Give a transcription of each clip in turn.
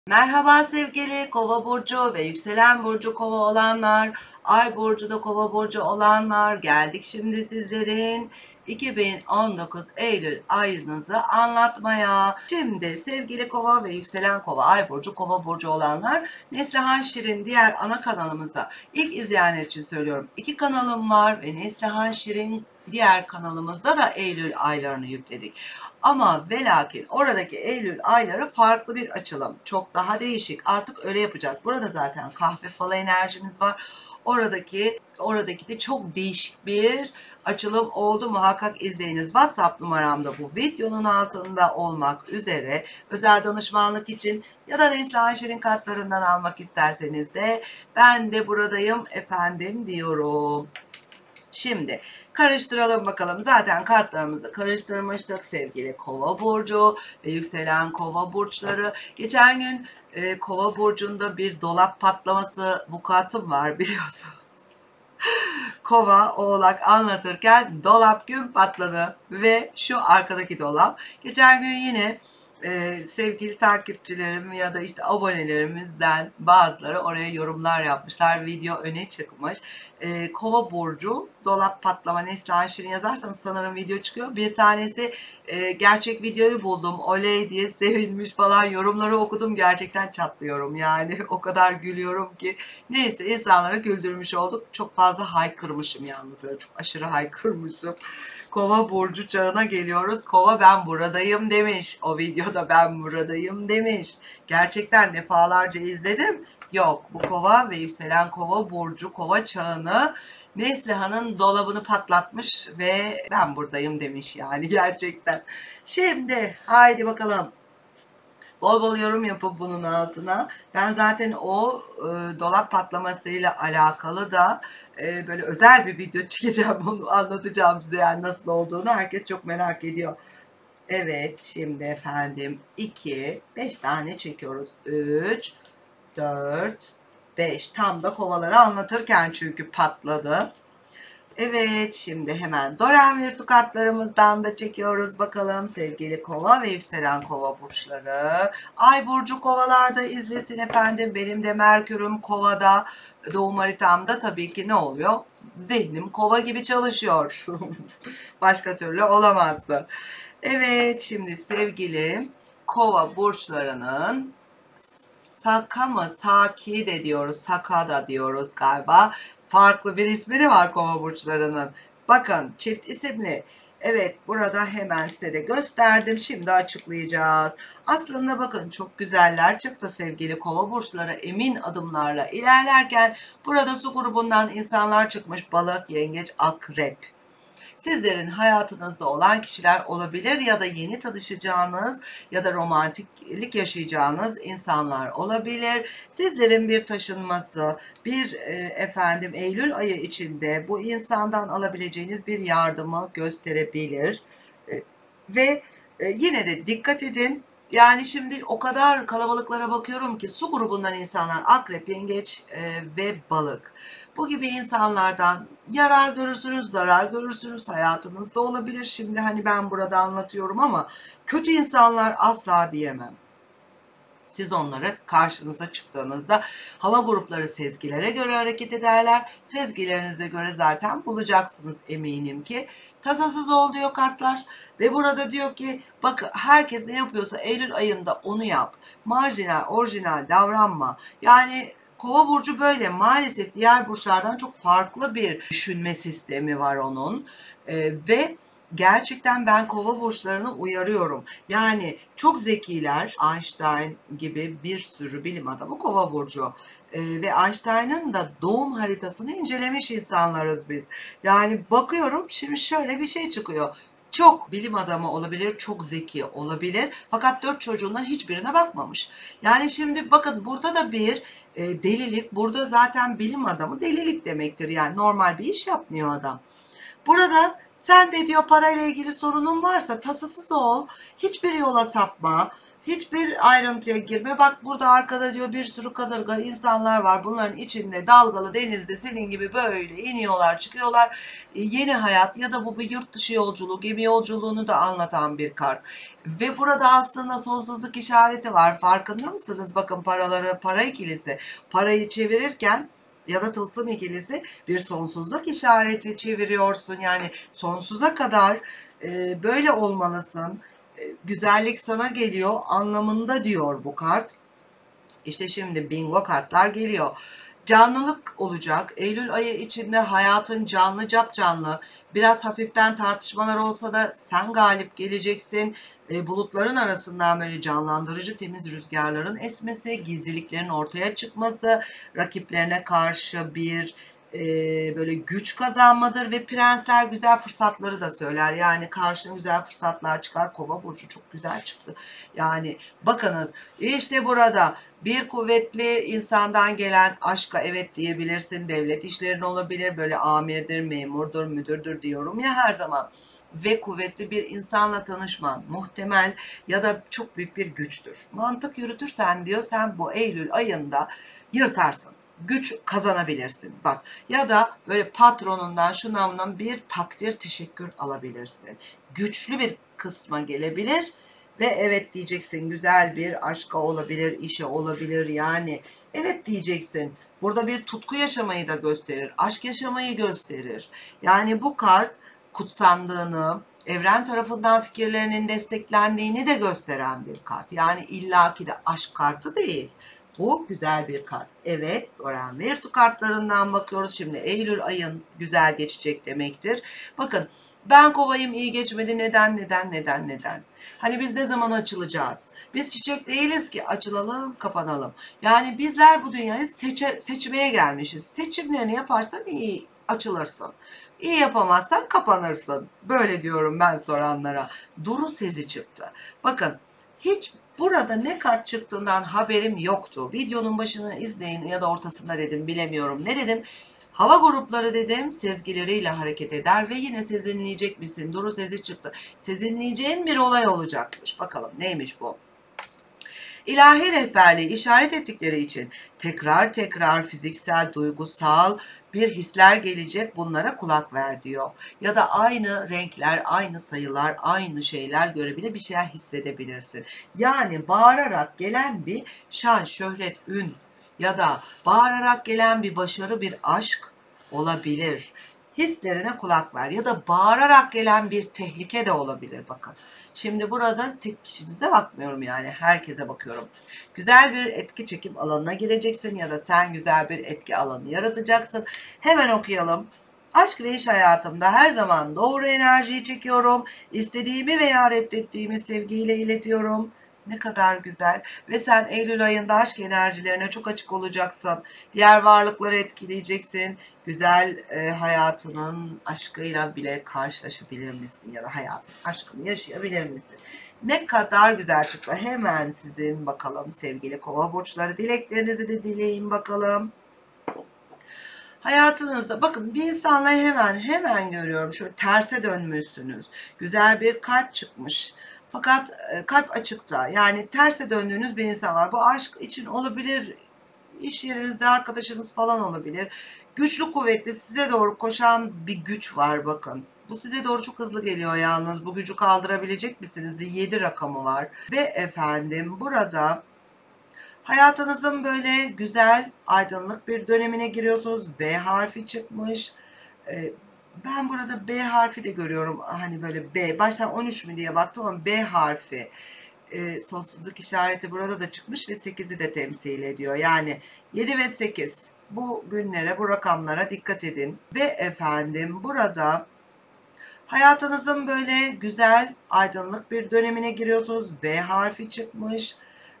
Merhaba sevgili Kova burcu ve yükselen burcu Kova olanlar, ay burcu da Kova burcu olanlar, geldik şimdi sizlerin 2019 Eylül ayınızı anlatmaya. Şimdi sevgili Kova ve yükselen Kova, ay burcu Kova burcu olanlar, Neslihan Şirin diğer ana kanalımızda, ilk izleyenler için söylüyorum, 2 kanalım var ve Neslihan Şirin diğer kanalımızda da Eylül aylarını yükledik. Ama ve lakin oradaki Eylül ayları farklı bir açılım. Çok daha değişik. Artık öyle yapacağız. Burada zaten kahve falı enerjimiz var. Oradaki de çok değişik bir açılım oldu. Muhakkak izleyiniz. WhatsApp numaramda bu videonun altında olmak üzere, özel danışmanlık için ya da Neslihan Şirin kartlarından almak isterseniz de ben de buradayım efendim diyorum. Şimdi karıştıralım bakalım. Zaten kartlarımızı karıştırmıştık sevgili Kova burcu ve yükselen Kova burçları. Geçen gün Kova burcunda bir dolap patlaması vukuatım var biliyorsunuz. Kova, Oğlak anlatırken dolap gün patladı ve şu arkadaki dolap. Geçen gün yine sevgili takipçilerim ya da işte abonelerimizden bazıları oraya yorumlar yapmışlar. Video öne çıkmış. Kova burcu dolap patlama Neslihan Şirin yazarsanız sanırım video çıkıyor. Bir tanesi gerçek videoyu buldum oley diye sevinmiş falan, yorumları okudum, gerçekten çatlıyorum yani o kadar gülüyorum ki. Neyse, insanlara güldürmüş olduk. Çok fazla haykırmışım yalnız, böyle çok aşırı haykırmışım. Kova burcu çağına geliyoruz. Kova ben buradayım demiş. O videoda ben buradayım demiş. Gerçekten defalarca izledim. Yok, bu Kova ve yükselen Kova burcu Kova çağını Neslihan'ın dolabını patlatmış ve ben buradayım demiş yani gerçekten. Şimdi haydi bakalım. Bol bol yorum yapıp bunun altına. Ben zaten o dolap patlamasıyla alakalı da böyle özel bir video çekeceğim. Onu anlatacağım size, yani nasıl olduğunu. Herkes çok merak ediyor. Evet, şimdi efendim 2, 5 tane çekiyoruz. 3, 4, 5. Tam da kovaları anlatırken çünkü patladı. Evet, şimdi hemen Doran Virtü kartlarımızdan da çekiyoruz bakalım sevgili Kova ve yükselen Kova burçları. Ay burcu Kovalarda izlesin efendim. Benim de Merkür'üm Kova'da, doğum haritamda tabii ki ne oluyor? Zihnim Kova gibi çalışıyor. Başka türlü olamazdı. Evet, şimdi sevgili Kova burçlarının Saka mı? Saki de diyoruz. Saka da diyoruz galiba. Farklı bir ismi de var Kova burçlarının. Bakın, çift isimli. Evet, burada hemen size de gösterdim. Şimdi açıklayacağız. Aslında bakın, çok güzeller çıktı sevgili Kova burçları. Emin adımlarla ilerlerken burada su grubundan insanlar çıkmış. Balık, yengeç, akrep. Sizlerin hayatınızda olan kişiler olabilir ya da yeni tanışacağınız ya da romantiklik yaşayacağınız insanlar olabilir. Sizlerin bir taşınması, bir efendim Eylül ayı içinde bu insandan alabileceğiniz bir yardımı gösterebilir. Ve yine de dikkat edin. Yani şimdi o kadar kalabalıklara bakıyorum ki su grubundan insanlar, akrep, yengeç ve balık. Bu gibi insanlardan yarar görürsünüz, zarar görürsünüz, hayatınızda olabilir. Şimdi hani ben burada anlatıyorum ama kötü insanlar asla diyemem. Siz onları karşınıza çıktığınızda hava grupları sezgilere göre hareket ederler. Sezgilerinize göre zaten bulacaksınız eminim ki. Tasasız ol diyor kartlar ve burada diyor ki bak, herkes ne yapıyorsa Eylül ayında onu yap. Marjinal, orijinal davranma. Yani Kova burcu böyle, maalesef diğer burçlardan çok farklı bir düşünme sistemi var onun. Ve gerçekten ben Kova burçlarını uyarıyorum. Yani çok zekiler, Einstein gibi bir sürü bilim adamı Kova burcu. Ve Einstein'ın da doğum haritasını incelemiş insanlarız biz. Yani bakıyorum şimdi şöyle bir şey çıkıyor. Çok bilim adamı olabilir, çok zeki olabilir. Fakat 4 çocuğundan hiçbirine bakmamış. Yani şimdi bakın, burada da bir delilik. Burada zaten bilim adamı delilik demektir. Yani normal bir iş yapmıyor adam. Burada sen de diyor parayla ilgili sorunun varsa tasasız ol, hiçbir yola sapma. Hiçbir ayrıntıya girme. Bak burada arkada diyor bir sürü kadırga insanlar var. Bunların içinde dalgalı denizde senin gibi böyle iniyorlar, çıkıyorlar. Yeni hayat ya da bu bir yurt dışı yolculuğu, gemi yolculuğunu da anlatan bir kart. Ve burada aslında sonsuzluk işareti var. Farkında mısınız? Bakın para ikilisi. Parayı çevirirken ya da tılsım ikilisi bir sonsuzluk işareti çeviriyorsun. Yani sonsuza kadar böyle olmalısın. Güzellik sana geliyor anlamında diyor bu kart. İşte şimdi bingo kartlar geliyor. Canlılık olacak. Eylül ayı içinde hayatın canlı capcanlı. Biraz hafiften tartışmalar olsa da sen galip geleceksin. Bulutların arasından böyle canlandırıcı temiz rüzgarların esmesi, gizliliklerin ortaya çıkması, rakiplerine karşı bir böyle güç kazanmadır ve prensler güzel fırsatları da söyler. Yani karşına güzel fırsatlar çıkar. Kova burcu çok güzel çıktı. Yani bakınız işte burada bir kuvvetli insandan gelen aşka evet diyebilirsin. Devlet işlerin olabilir. Böyle amirdir, memurdur, müdürdür diyorum ya her zaman. Ve kuvvetli bir insanla tanışman muhtemel ya da çok büyük bir güçtür. Mantık yürütürsen diyor sen bu Eylül ayında yırtarsın. Güç kazanabilirsin. Bak ya da böyle patronundan şundan bir takdir teşekkür alabilirsin. Güçlü bir kısma gelebilir ve evet diyeceksin, güzel bir aşka olabilir, işe olabilir, yani evet diyeceksin. Burada bir tutku yaşamayı da gösterir, aşk yaşamayı gösterir. Yani bu kart kutsandığını, evren tarafından fikirlerinin desteklendiğini de gösteren bir kart. Yani illaki de aşk kartı değil. Bu güzel bir kart. Evet, Oran Virtü kartlarından bakıyoruz. Şimdi Eylül ayın güzel geçecek demektir. Bakın ben kovayım iyi geçmedi. Neden? Hani biz ne zaman açılacağız? Biz çiçek değiliz ki açılalım, kapanalım. Yani bizler bu dünyayı seçmeye gelmişiz. Seçimlerini yaparsan iyi açılırsın. İyi yapamazsan kapanırsın. Böyle diyorum ben soranlara. Duru sezi çıktı. Bakın hiç burada ne kart çıktığından haberim yoktu. Videonun başını izleyin ya da ortasında dedim, bilemiyorum ne dedim. Hava grupları dedim sezgileriyle hareket eder ve yine sezinleyecek misin? Duru sezi çıktı. Sezinleyeceğin bir olay olacakmış. Bakalım neymiş bu? İlahi rehberliği işaret ettikleri için tekrar fiziksel, duygusal bir hisler gelecek, bunlara kulak ver diyor. Ya da aynı renkler, aynı sayılar, aynı şeyler görebilir, bir şeyler hissedebilirsin. Yani bağırarak gelen bir şan, şöhret, ün ya da bağırarak gelen bir başarı, bir aşk olabilir. Hislerine kulak ver ya da bağırarak gelen bir tehlike de olabilir bakın. Şimdi burada tek kişinize bakmıyorum, yani herkese bakıyorum. Güzel bir etki çekim alanına gireceksin ya da sen güzel bir etki alanı yaratacaksın. Hemen okuyalım. Aşk ve iş hayatımda her zaman doğru enerjiyi çekiyorum. İstediğimi veya reddettiğimi sevgiyle iletiyorum. Ne kadar güzel. Ve sen Eylül ayında aşk enerjilerine çok açık olacaksın. Diğer varlıkları etkileyeceksin. Güzel hayatının aşkıyla bile karşılaşabilir misin? Ya da hayatın aşkını yaşayabilir misin? Ne kadar güzel çıktı. Hemen sizin bakalım sevgili kova burçları. Dileklerinizi de dileyin bakalım. Hayatınızda bakın bir insanla hemen görüyorum. Şöyle terse dönmüşsünüz. Güzel bir kalp çıkmış. Fakat kalp açıkta. Yani terse döndüğünüz bir insan var. Bu aşk için olabilir. İş yerinizde arkadaşınız falan olabilir. Güçlü kuvvetli size doğru koşan bir güç var bakın. Bu size doğru çok hızlı geliyor yalnız. Bu gücü kaldırabilecek misiniz? 7 rakamı var. Ve efendim burada hayatınızın böyle güzel, aydınlık bir dönemine giriyorsunuz. V harfi çıkmış. Ben burada B harfi de görüyorum. Hani böyle B. Baştan 13 mü diye baktım ama B harfi. Sonsuzluk işareti burada da çıkmış ve 8'i de temsil ediyor. Yani 7 ve 8. Bu günlere, bu rakamlara dikkat edin. Ve efendim burada hayatınızın böyle güzel, aydınlık bir dönemine giriyorsunuz. V harfi çıkmış.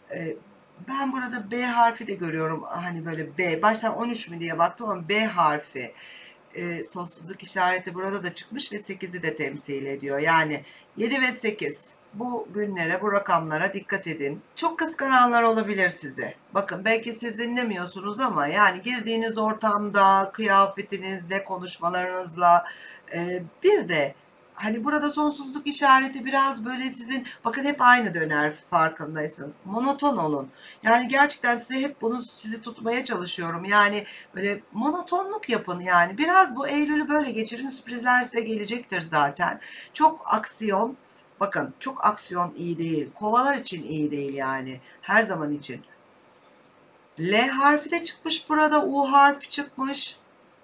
Ben burada B harfi de görüyorum. Hani böyle B. Baştan 13 mü diye baktım ama B harfi. Sonsuzluk işareti burada da çıkmış ve 8'i de temsil ediyor. Yani 7 ve 8. Bu günlere, bu rakamlara dikkat edin. Çok kıskananlar olabilir size. Bakın belki siz dinlemiyorsunuz ama yani girdiğiniz ortamda, kıyafetinizle, konuşmalarınızla bir de Hani burada sonsuzluk işareti biraz böyle sizin, bakın hep aynı döner farkındaysanız. Monoton olun. Yani gerçekten size hep bunu sizi tutmaya çalışıyorum. Yani böyle monotonluk yapın yani. Biraz bu Eylül'ü böyle geçirin, sürprizler size gelecektir zaten. Çok aksiyon, bakın çok aksiyon iyi değil. Kovalar için iyi değil yani. Her zaman için. L harfi de çıkmış burada, U harfi çıkmış.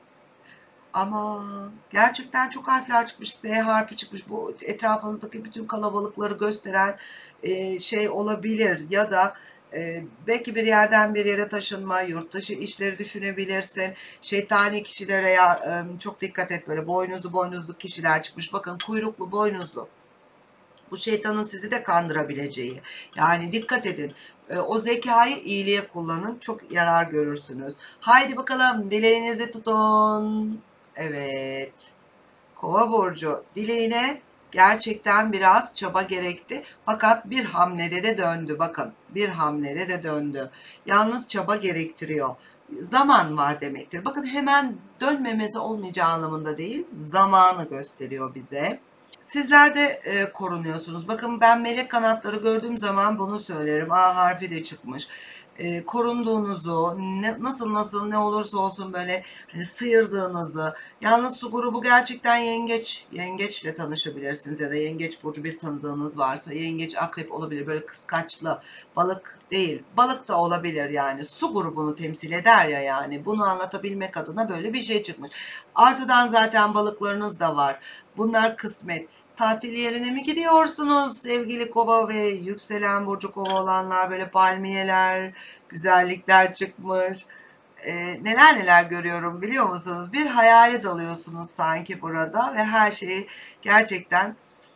Ama gerçekten çok harfler çıkmış. S harfi çıkmış. Bu etrafınızdaki bütün kalabalıkları gösteren şey olabilir. Ya da belki bir yerden bir yere taşınma, yurt dışı işleri düşünebilirsin. Şeytani kişilere çok dikkat et, böyle boynuzlu kişiler çıkmış. Bakın kuyruklu, boynuzlu. Bu şeytanın sizi de kandırabileceği. Yani dikkat edin. O zekayı iyiliğe kullanın. Çok yarar görürsünüz. Haydi bakalım, dileğinizi tutun. Evet. Kova burcu dileğine gerçekten biraz çaba gerekti. Fakat bir hamlede de döndü. Bakın, bir hamlede de döndü. Yalnız çaba gerektiriyor. Zaman var demektir. Bakın, hemen dönmemesi olmayacağı anlamında değil. Zamanı gösteriyor bize. Sizler de korunuyorsunuz. Bakın, ben melek kanatları gördüğüm zaman bunu söylerim. A harfi de çıkmış. Korunduğunuzu, nasıl ne olursa olsun böyle hani sıyırdığınızı. Yalnız su grubu gerçekten yengeçle tanışabilirsiniz ya da yengeç burcu bir tanıdığınız varsa. Yengeç, akrep olabilir, böyle kıskaçlı. Balık değil, balık da olabilir yani. Su grubunu temsil eder ya, yani bunu anlatabilmek adına böyle bir şey çıkmış. Artıdan zaten balıklarınız da var. Bunlar kısmet. Tatil yerine mi gidiyorsunuz sevgili kova ve yükselen burcu kova olanlar? Böyle palmiyeler, güzellikler çıkmış. Neler neler görüyorum biliyor musunuz? Bir hayale dalıyorsunuz sanki burada ve her şeyi gerçekten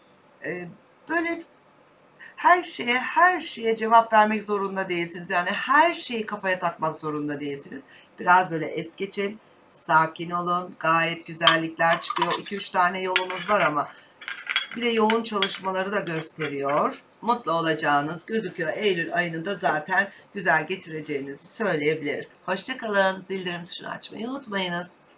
böyle her şeye cevap vermek zorunda değilsiniz. Yani her şeyi kafaya takmak zorunda değilsiniz. Biraz böyle es geçin, sakin olun. Gayet güzellikler çıkıyor. 2-3 tane yolunuz var ama bir de yoğun çalışmaları da gösteriyor. Mutlu olacağınız gözüküyor. Eylül ayını da zaten güzel geçireceğinizi söyleyebiliriz. Hoşça kalın. Zildirim tuşunu açmayı unutmayınız.